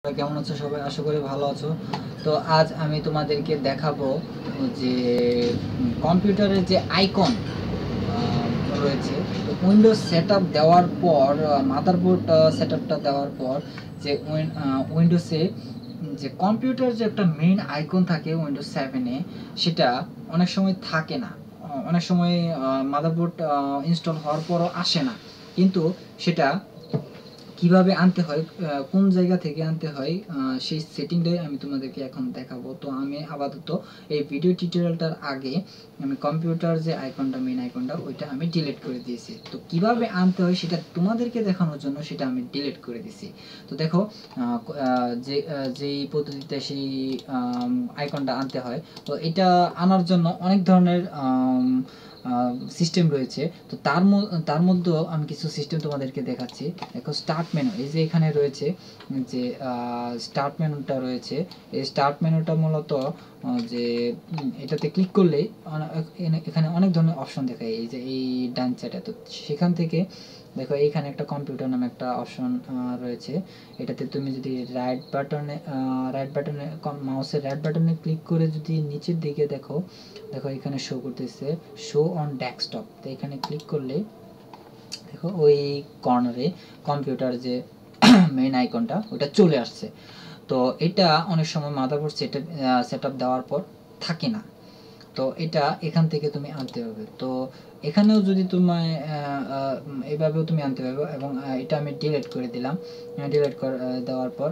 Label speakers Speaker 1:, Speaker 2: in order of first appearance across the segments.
Speaker 1: কেমন আছো সবাই? আশা করি ভালো আছো। তো আজ আমি তোমাদেরকে দেখাবো যে কম্পিউটারের যে আইকন রয়েছে, তো উইন্ডোজ সেটআপ দেওয়ার পর, মাদারবোর্ড সেটআপটা দেওয়ার পর যে উইন্ডোজে যে কম্পিউটার যে একটা মেইন আইকন থাকে উইন্ডোজ 7-এ, সেটা অনেক সময় থাকে না। অনেক সময় মাদারবোর্ড ইনস্টল হওয়ার পরও আসে না, কিন্তু সেটা কিভাবে আনতে হয়, কোন জায়গা থেকে আনতে হয়, সেই সেটিংটাই আমি তোমাদেরকে এখন দেখাবো। তো আমি আপাতত এই ভিডিও টিউটোরিয়ালটার আগে আমি কম্পিউটার যে আইকনটা, মেইন আইকনটা, ওইটা আমি ডিলিট করে দিয়েছি। তো কিভাবে আনতে হয় সেটা তোমাদেরকে দেখানোর জন্য সেটা আমি ডিলিট করে দিয়েছি। তো দেখো, যেই পদ্ধতিতে সেই আইকনটা আনতে হয়, তো এটা আনার জন্য অনেক ধরনের সিস্টেম রয়েছে। তো তার মধ্যেও আমি কিছু সিস্টেম তোমাদেরকে দেখাচ্ছি। দেখো, স্টার্ট মেনু, এই যে এখানে রয়েছে যে স্টার্ট মেনুটা রয়েছে। এই স্টার্ট মেনুটা মূলত যে এটাতে ক্লিক করলেই এখানে অনেক ধরনের অপশন দেখায়, এই যে এই ডান সাইডে। তো সেখান থেকে দেখো, এইখানে একটা কম্পিউটার নামে একটা অপশন রয়েছে। এটাতে তুমি যদি রাইট বাটনে মাউসের রাইট বাটনে ক্লিক করে যদি নিচের দিকে দেখো এখানে শো করতেছে শো অন ডেস্কটপ। তো এখানে ক্লিক করলে দেখো ওই কর্নারে কম্পিউটার যে মেইন আইকনটা ওটা চলে আসছে। তো এটা অনেক সময় মাদারবোর্ড সেটআপ দেওয়ার পর থাকে না, তো এটা এখান থেকে তুমি আনতে হবে। তো এখানেও যদি তোমায় এইভাবেও তুমি আনতে পারবে, এবং এটা আমি ডিলিট করে দিলাম। ডিলিট করে দেওয়ার পর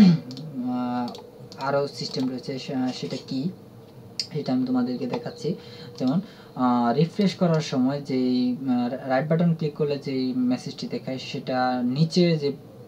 Speaker 1: আরও সিস্টেম রয়েছে, সেটা কি সেটা আমি তোমাদেরকে দেখাচ্ছি। যেমন রিফ্রেশ করার সময় যেই রাইট বাটন ক্লিক করলে যেই মেসেজটি দেখায়, সেটা নিচে যে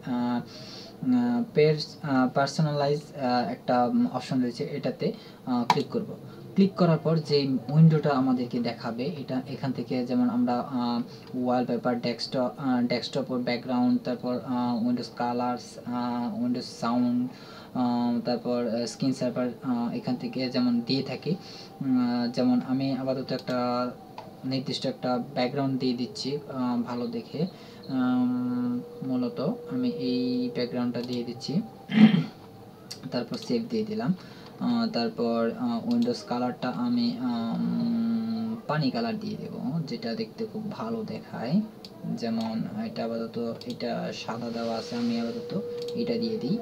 Speaker 1: পার্সোনালাইজ একটা অপশন রয়েছে, এটাতে ক্লিক করব। ক্লিক করার পর যে উইন্ডোটা আমাদেরকে দেখাবে, এটা এখান থেকে যেমন আমরা ওয়ালপেপার, ডেস্কটপ ওর ব্যাকগ্রাউন্ড, তারপর উইন্ডোজ কালার্স, উইন্ডোজ সাউন্ড, তারপর স্ক্রিন সার্ভার, এখান থেকে যেমন দিয়ে থাকি। যেমন আমি আপাতত একটা নির্দিষ্ট একটা ব্যাকগ্রাউন্ড দিয়ে দিচ্ছি ভালো দেখে। মূলত আমি এই ব্যাকগ্রাউন্ডটা দিয়ে দিচ্ছি, তারপর সেভ দিয়ে দিলাম। তারপর উইন্ডোজ কালারটা আমি পানি কালার দিয়ে দেবো, যেটা দেখতে খুব ভালো দেখায়। যেমন এটা আপাতত এটা সাদা দেওয়া আছে, আমি আপাতত এটা দিয়ে দিই।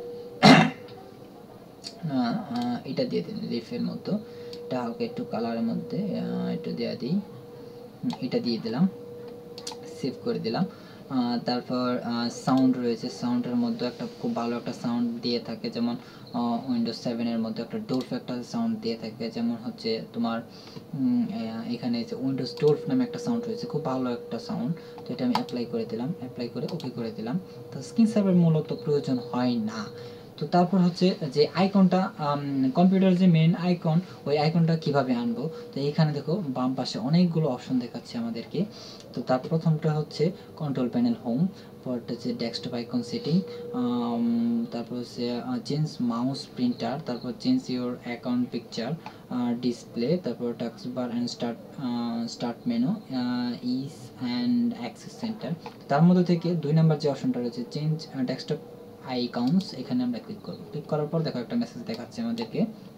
Speaker 1: এটা দিয়ে দিই লিফের মতো, এটা হালকা একটু কালারের মধ্যে একটু দেওয়া দিই, এটা দিয়ে দিলাম, সেভ করে দিলাম। তারপর সাউন্ড রয়েছে, সাউন্ডের মধ্যে একটা খুব ভালো একটা সাউন্ড দিয়ে থাকে, যেমন উইন্ডোজ 7-এর মধ্যে একটা ডোলফ একটা সাউন্ড দিয়ে থাকে। যেমন হচ্ছে তোমার এখানে উইন্ডোজ ডোলফ নামে একটা সাউন্ড রয়েছে, খুব ভালো একটা সাউন্ড। তো এটা আমি অ্যাপ্লাই করে দিলাম, অ্যাপ্লাই করে ওকে করে দিলাম। তো স্ক্রিন সার্ভার মূলত প্রয়োজন হয় না। তো তারপর হচ্ছে যে আইকনটা, কম্পিউটার যে মেন আইকন, ওই আইকনটা কিভাবে আনবো। তো এইখানে দেখো বাম পাশে অনেকগুলো অপশন দেখাচ্ছে আমাদেরকে। তো তার প্রথমটা হচ্ছে কন্ট্রোল প্যানেল হোম, পরটা হচ্ছে ডেস্কটপ আইকন সেটিং, তারপর হচ্ছে চেঞ্জ মাউস প্রিন্টার, তারপর change your account picture, display, তারপর task bar and start menu, ease and access centre. তার মধ্যে থেকে 2 নম্বর যে অপশনটা রয়েছে চেঞ্জ ডেস্কটপ আইকনস, এখানে আমরা ক্লিক করব। ক্লিক করার পর দেখো একটা মেসেজ দেখাচ্ছে আমাদেরকে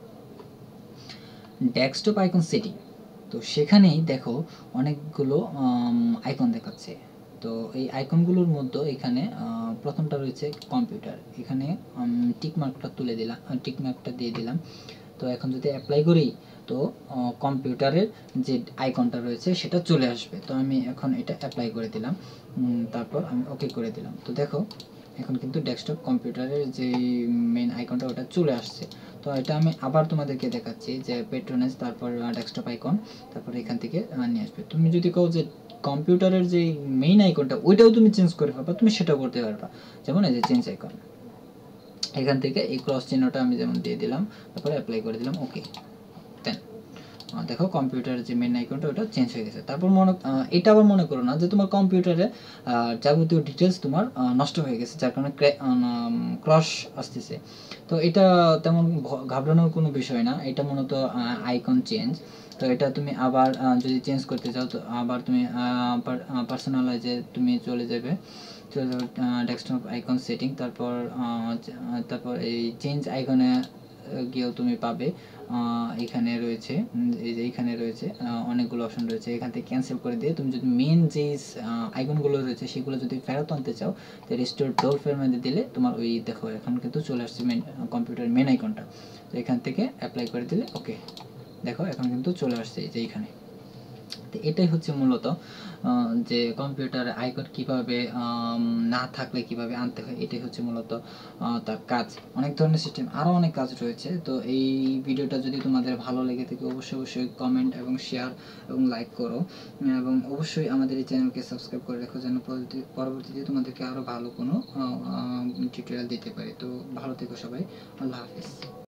Speaker 1: ডেস্কটপ আইকন সেটিং। তো সেখানেই দেখো অনেকগুলো আইকন দেখাচ্ছে। তো এই আইকনগুলোর মধ্যে এখানে প্রথমটা রয়েছে কম্পিউটার, এখানে টিকমার্কটা তুলে দিলাম, টিকমার্কটা দিয়ে দিলাম। তো এখন যদি অ্যাপ্লাই করি, তো কম্পিউটারের যে আইকনটা রয়েছে সেটা চলে আসবে। তো আমি এখন এটা অ্যাপ্লাই করে দিলাম, তারপর আমি ওকে করে দিলাম। তো দেখো এখন কিন্তু ডেস্কটপ কম্পিউটারের যে মেন আইকনটা ওটা চলে আসছে। তো এটা আমি আবার তোমাদেরকে দেখাচ্ছি যে পেট্রোনেজ, তারপর ডেস্কটপ আইকন, তারপর এখান থেকে নিয়ে আসবে। তুমি যদি কও যে কম্পিউটারের যে মেইন আইকনটা ওইটাও তুমি চেঞ্জ করে পারবা, তুমি সেটাও করতে পারবা। যেমন এই যে চেঞ্জ আইকন, এখান থেকে এই ক্রস চিহ্নটা আমি যেমন দিয়ে দিলাম, তারপরে অ্যাপ্লাই করে দিলাম ওকে। দেন দেখো কম্পিউটারের যে মেন আইকনটা ওটা চেঞ্জ হয়ে গেছে। তারপর এটা আবার মনে করো না যে তোমার কম্পিউটারে যাবতীয় ডিটেলস তোমার নষ্ট হয়ে গেছে, যার কারণে ক্রস আসতেছে। তো এটা তেমন ঘাবড়ানোর কোনো বিষয় না, এটা মূলত আইকন চেঞ্জ। তো এটা তুমি আবার যদি চেঞ্জ করতে চাও, তো আবার তুমি পার্সোনালাইজে তুমি চলে যাবে, চলে যাবো ডেস্কটপ আইকন সেটিং, তারপর এই চেঞ্জ আইকনে গিয়েও তুমি পাবে এখানে রয়েছে এই যে এখানে রয়েছে অনেকগুলো অপশন রয়েছে। এখান থেকে ক্যান্সেল করে দিয়ে তুমি যদি মেন যে আইকনগুলো রয়েছে সেগুলো যদি ফেরত আনতে চাও, তো রিস্টোর ডলফের মধ্যে দিলে তোমার ওই দেখো এখন কিন্তু চলে আসছে মেন কম্পিউটার মেন আইকনটা। তো এখান থেকে অ্যাপ্লাই করে দিলে ওকে, দেখো এখন কিন্তু চলে আসছে এই যে এইখানে। তো এটাই হচ্ছে মূলত যে কম্পিউটার আইকন কিভাবে না থাকলে কিভাবে আনতে হয়, এটাই হচ্ছে মূলত তার কাজ। অনেক ধরনের সিস্টেম, আরও অনেক কাজ রয়েছে। তো এই ভিডিওটা যদি তোমাদের ভালো লেগে থাকে অবশ্যই কমেন্ট এবং শেয়ার এবং লাইক করো, এবং অবশ্যই আমাদের এই চ্যানেলকে সাবস্ক্রাইব করে রাখো যেন পরবর্তীতে তোমাদেরকে আরও ভালো কোনো টিউটোরিয়াল দিতে পারি। তো ভালো থেকো সবাই, আল্লাহ হাফিজ।